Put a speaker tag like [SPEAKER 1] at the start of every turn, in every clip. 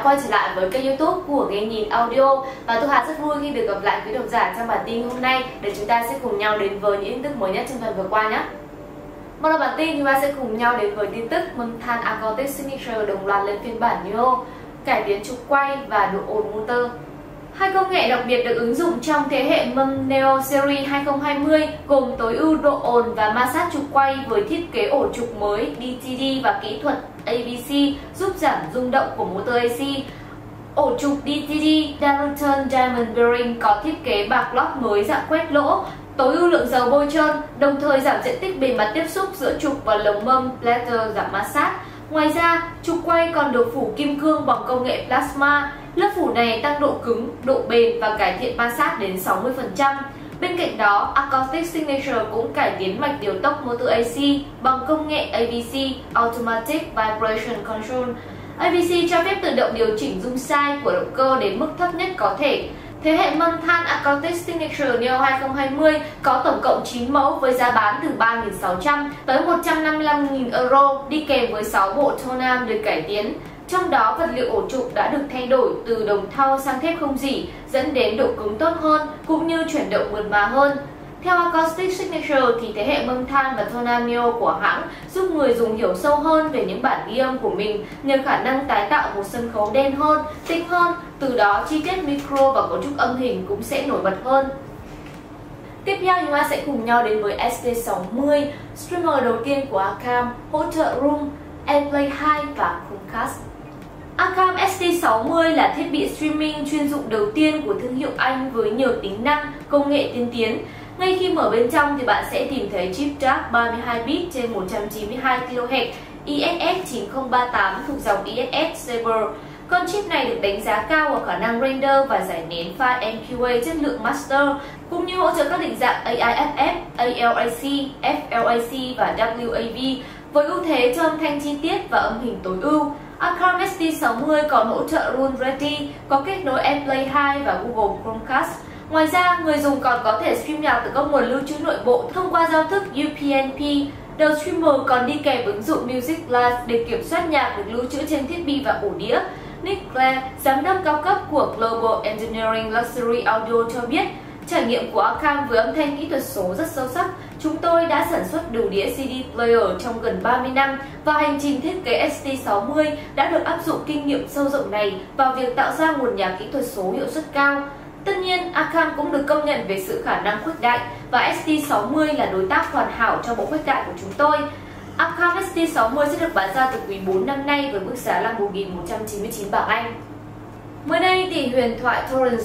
[SPEAKER 1] quay trở lại với kênh YouTube của Nghe Nhìn Audio. Và Thu Hà rất vui khi được gặp lại quý độc giả trong bản tin hôm nay để chúng ta sẽ cùng nhau đến với những tin tức mới nhất trong tuần vừa qua nhé. Mở đầu bản tin, chúng ta sẽ cùng nhau đến với tin tức Monthan Acoustic Signature đồng loạt lên phiên bản Neo, cải tiến trục quay và độ ồn motor. Hai công nghệ đặc biệt được ứng dụng trong thế hệ MUM Neo Series 2020 gồm tối ưu độ ồn và ma sát trục quay với thiết kế ổ trục mới DTD và kỹ thuật ABC giúp giảm rung động của motor AC. Ổ trục DTD Darlington Diamond Bearing có thiết kế bạc lót mới dạng quét lỗ, tối ưu lượng dầu bôi trơn, đồng thời giảm diện tích bề mặt tiếp xúc giữa trục và lồng mâm bladder giảm ma sát. Ngoài ra, trục quay còn được phủ kim cương bằng công nghệ plasma. Lớp phủ này tăng độ cứng, độ bền và cải thiện ma sát đến 60%. Bên cạnh đó, Acoustic Signature cũng cải tiến mạch điều tốc motor AC bằng công nghệ ABC Automatic Vibration Control. ABC cho phép tự động điều chỉnh rung sai của động cơ đến mức thấp nhất có thể. Thế hệ Monthan Acoustic Signature Neo 2020 có tổng cộng 9 mẫu với giá bán từ 3.600 tới 155.000 euro, đi kèm với 6 bộ tonam được cải tiến. Trong đó, vật liệu ổ trục đã được thay đổi từ đồng thau sang thép không rỉ, dẫn đến độ cứng tốt hơn cũng như chuyển động mượt mà hơn. Theo Acoustic Signature thì thế hệ Monthan và tonam Neo của hãng giúp người dùng hiểu sâu hơn về những bản ghi âm của mình nhờ khả năng tái tạo một sân khấu đen hơn, tinh hơn, từ đó chi tiết micro và cấu trúc âm hình cũng sẽ nổi bật hơn. Tiếp theo chúng ta sẽ cùng nhau đến với ST60, streamer đầu tiên của Acam, hỗ trợ Room, AirPlay 2 và Chromecast. Acam ST60 là thiết bị streaming chuyên dụng đầu tiên của thương hiệu Anh với nhiều tính năng, công nghệ tiên tiến. Ngay khi mở bên trong thì bạn sẽ tìm thấy chip DAC 32 bit trên 192 kHz ISS 9038 thuộc dòng ISS Saber. Con chip này được đánh giá cao ở khả năng render và giải nén file MQA chất lượng master, cũng như hỗ trợ các định dạng AIFF, ALAC, FLAC và WAV với ưu thế cho âm thanh chi tiết và âm hình tối ưu. Acam ST60 còn hỗ trợ Room Ready, có kết nối AirPlay 2 và Google Chromecast. Ngoài ra, người dùng còn có thể stream nhạc từ các nguồn lưu trữ nội bộ thông qua giao thức UPnP. Đầu streamer còn đi kèm ứng dụng Music Live để kiểm soát nhạc được lưu trữ trên thiết bị và ổ đĩa. Nick Clare, giám đốc cao cấp của Global Engineering Luxury Audio cho biết, trải nghiệm của Acam với âm thanh kỹ thuật số rất sâu sắc. Chúng tôi đã sản xuất đủ đĩa CD player trong gần 30 năm và hành trình thiết kế ST60 đã được áp dụng kinh nghiệm sâu rộng này vào việc tạo ra nguồn nhạc kỹ thuật số hiệu suất cao. Tất nhiên, Acam cũng được công nhận về sự khả năng khuếch đại và ST60 là đối tác hoàn hảo cho bộ khuếch đại của chúng tôi. Acam ST60 sẽ được bán ra từ quý 4 năm nay với mức giá là 1.199 bảng Anh. Mới đây thì huyền thoại Torrance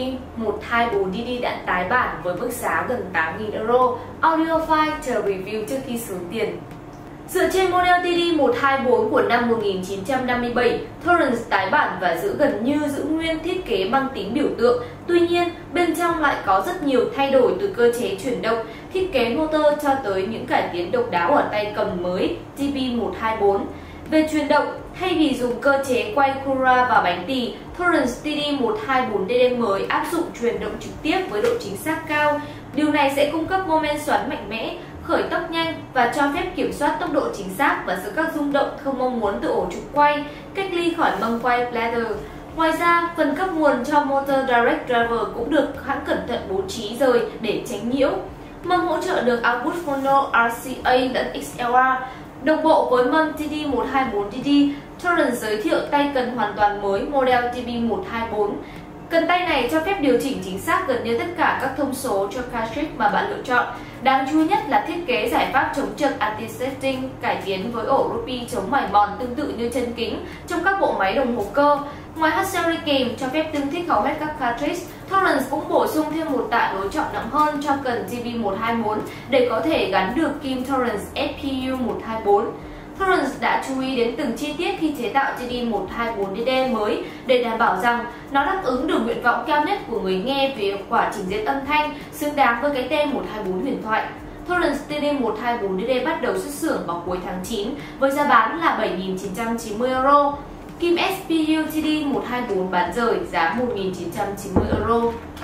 [SPEAKER 1] TD124DD đã tái bản với mức giá gần 8.000 euro. Audiophile chờ review trước khi xuống tiền. Dựa trên model TD124 của năm 1957, Torrance tái bản và gần như giữ nguyên thiết kế mang tính biểu tượng. Tuy nhiên, bên trong lại có rất nhiều thay đổi từ cơ chế chuyển động, thiết kế motor cho tới những cải tiến độc đáo ở tay cầm mới TB124. Về chuyển động, thay vì dùng cơ chế quay Cura và bánh tỳ, Torrance TD124DD mới áp dụng chuyển động trực tiếp với độ chính xác cao. Điều này sẽ cung cấp mô men xoắn mạnh mẽ, khởi tốc nhanh và cho phép kiểm soát tốc độ chính xác và giữ các rung động không mong muốn từ ổ trục quay, cách ly khỏi mâm quay bladder. Ngoài ra, phần cấp nguồn cho motor direct driver cũng được hãng cẩn thận bố trí rời để tránh nhiễu. Mâm hỗ trợ được output phono RCA lẫn XLR. Đồng bộ với mâm TD124DD, Torrance giới thiệu tay cần hoàn toàn mới model TB124. Cần tay này cho phép điều chỉnh chính xác gần như tất cả các thông số cho cartridge mà bạn lựa chọn. Đáng chú ý nhất là thiết kế giải pháp chống trượt anti-shifting cải tiến với ổ Ruby chống mài mòn tương tự như chân kính trong các bộ máy đồng hồ cơ. Ngoài hot series kèm cho phép tương thích hầu hết các cartridge, Torrance cũng bổ sung thêm một tạ đối trọng nặng hơn cho cần TB124 để có thể gắn được kim Torrance FPU124. Torrance đã chú ý đến từng chi tiết khi chế tạo TD124DD mới để đảm bảo rằng nó đáp ứng được nguyện vọng cao nhất của người nghe về quả trình diễn âm thanh xứng đáng với cái tên 124 huyền thoại. Torrance TD124DD bắt đầu xuất xưởng vào cuối tháng 9 với giá bán là 7.990 euro. Kim SPU TD124 bán rời giá 1.990 euro.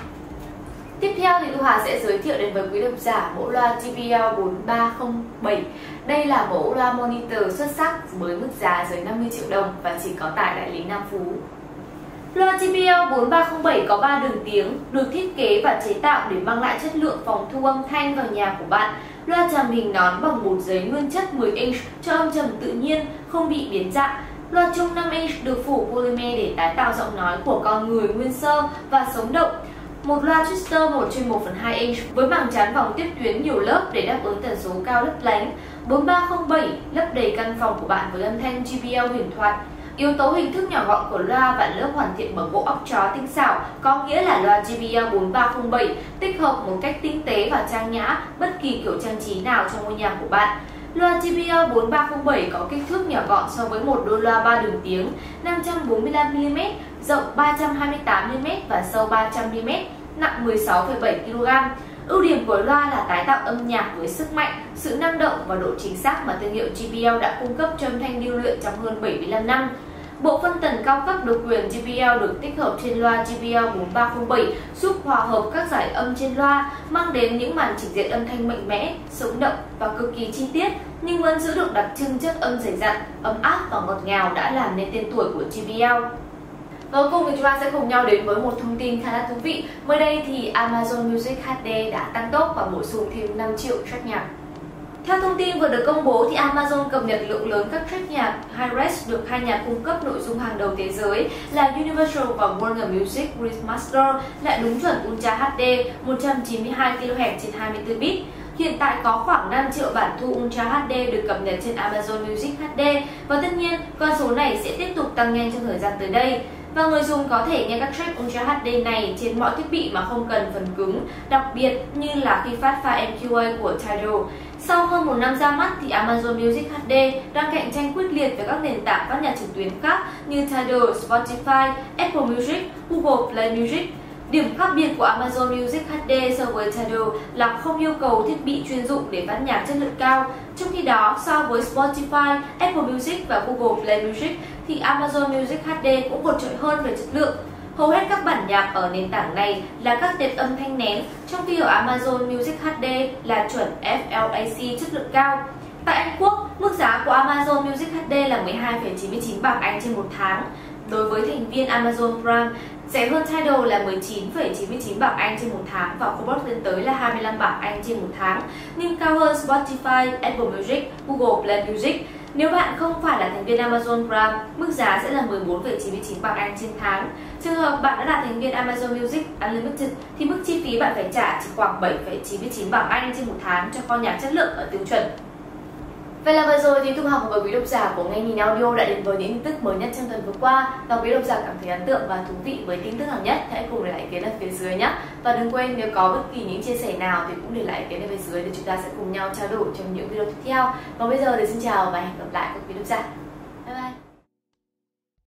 [SPEAKER 1] Tiếp theo thì Thu Hà sẽ giới thiệu đến với quý độc giả mẫu loa JBL 4307. Đây là mẫu loa monitor xuất sắc với mức giá dưới 50 triệu đồng và chỉ có tại đại lý Nam Phú. Loa JBL 4307 có 3 đường tiếng, được thiết kế và chế tạo để mang lại chất lượng phòng thu âm thanh vào nhà của bạn. Loa tràm hình nón bằng bột giấy nguyên chất 10 inch cho âm trầm tự nhiên, không bị biến dạng. Loa trung 5 inch được phủ polymer để tái tạo giọng nói của con người nguyên sơ và sống động. Một loa twister 1/1/2 inch với màng chắn vòng tiếp tuyến nhiều lớp để đáp ứng tần số cao lấp lánh. 4307 lấp đầy căn phòng của bạn với âm thanh JBL huyền thoại. Yếu tố hình thức nhỏ gọn của loa và lớp hoàn thiện bằng gỗ óc chó tinh xảo có nghĩa là loa JBL 4307 tích hợp một cách tinh tế và trang nhã bất kỳ kiểu trang trí nào trong ngôi nhà của bạn. Loa JBL 4307 có kích thước nhỏ gọn so với một đôi loa 3 đường tiếng 545mm, rộng 328mm và sâu 300mm, nặng 16,7 kg. Ưu điểm của loa là tái tạo âm nhạc với sức mạnh, sự năng động và độ chính xác mà thương hiệu JBL đã cung cấp cho âm thanh điêu luyện trong hơn 75 năm. Bộ phân tần cao cấp độc quyền JBL được tích hợp trên loa JBL 4307 giúp hòa hợp các giải âm trên loa, mang đến những màn trình diễn âm thanh mạnh mẽ, sống động và cực kỳ chi tiết, nhưng vẫn giữ được đặc trưng chất âm dày dặn, ấm áp và ngọt ngào đã làm nên tên tuổi của JBL. Và cuối cùng thì chúng ta sẽ cùng nhau đến với một thông tin khá là thú vị. Mới đây thì Amazon Music HD đã tăng tốc và bổ sung thêm 5 triệu track nhạc. Theo thông tin vừa được công bố thì Amazon cập nhật lượng lớn các track nhạc Hi-Res được hai nhà cung cấp nội dung hàng đầu thế giới là Universal và Warner Music Remaster lại đúng chuẩn Ultra HD 192 kHz trên 24 bit. Hiện tại có khoảng 5 triệu bản thu Ultra HD được cập nhật trên Amazon Music HD và tất nhiên con số này sẽ tiếp tục tăng nhanh trong thời gian tới đây. Và người dùng có thể nghe các track Ultra HD này trên mọi thiết bị mà không cần phần cứng, đặc biệt như là khi phát file MQA của Tidal. Sau hơn một năm ra mắt thì Amazon Music HD đang cạnh tranh quyết liệt với các nền tảng phát nhạc trực tuyến khác như Tidal, Spotify, Apple Music, Google Play Music. Điểm khác biệt của Amazon Music HD so với Tidal là không yêu cầu thiết bị chuyên dụng để phát nhạc chất lượng cao. Trong khi đó, so với Spotify, Apple Music và Google Play Music thì Amazon Music HD cũng vượt trội hơn về chất lượng. Hầu hết các bản nhạc ở nền tảng này là các tệp âm thanh nén, trong khi ở Amazon Music HD là chuẩn FLAC chất lượng cao. Tại Anh Quốc, mức giá của Amazon Music HD là 12,99 bảng Anh trên một tháng. Đối với thành viên Amazon Prime, rẻ hơn Tidal là 19,99 bảng Anh trên một tháng và có bớt lên tới là 25 bảng Anh trên một tháng, nhưng cao hơn Spotify, Apple Music, Google Play Music. Nếu bạn không phải là thành viên Amazon Prime, mức giá sẽ là 14,99 bảng Anh trên tháng. Trường hợp bạn đã là thành viên Amazon Music Unlimited thì mức chi phí bạn phải trả chỉ khoảng 7,99 bảng Anh trên một tháng cho kho nhạc chất lượng ở tiêu chuẩn. Vậy là vừa rồi thì Thu Hằng và quý độc giả của Nghe Nhìn Audio đã đến với những tin tức mới nhất trong tuần vừa qua, và quý độc giả cảm thấy ấn tượng và thú vị với tin tức nào nhất thì hãy cùng để lại ý kiến ở phía dưới nhé. Và đừng quên nếu có bất kỳ những chia sẻ nào thì cũng để lại ý kiến ở phía dưới để chúng ta sẽ cùng nhau trao đổi trong những video tiếp theo. Còn bây giờ thì xin chào và hẹn gặp lại các quý độc giả. Bye bye.